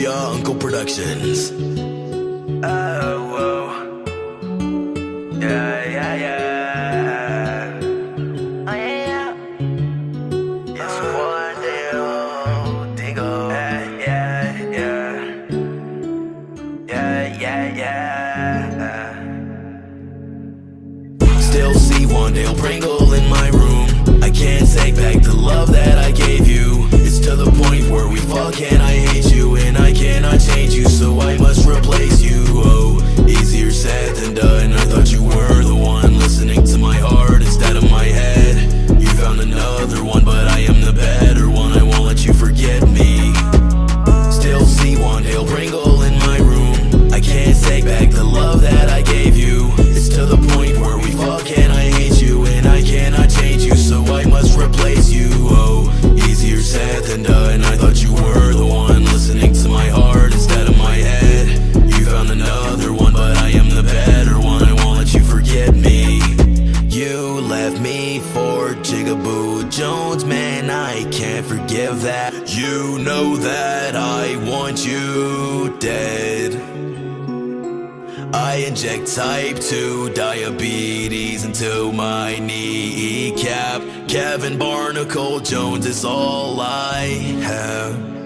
Uncle Productions. Oh, whoa. Yeah, yeah, yeah. Oh, yeah, yeah. It's one deal, Dingo. Yeah, yeah, yeah. Yeah, yeah, yeah. Still see one Dale Pringle in my room. I can't take back the love that I gave you. It's to the point where we fuck and I hate you, and I cannot change you, so I must replace you. Oh, easier said than done. I thought you were the one listening to my heart instead of my head. You found another one, but I am the better one. I won't let you forget me. Still see one Dale Pringle in my room. I can't take back the love that I gave you. It's to the point where we fuck and I hate you, and I cannot change you, so I must replace you. Oh, easier said than done. I thought you were the one listening to my heart instead of my head. You found another one, but I am the better one. I won't let you forget me. You left me for Jigaboo Jones, man, I can't forgive that. You know that I want you dead. I inject type 2 diabetes into my kneecap. Kevin Barnacle Jones is all I have.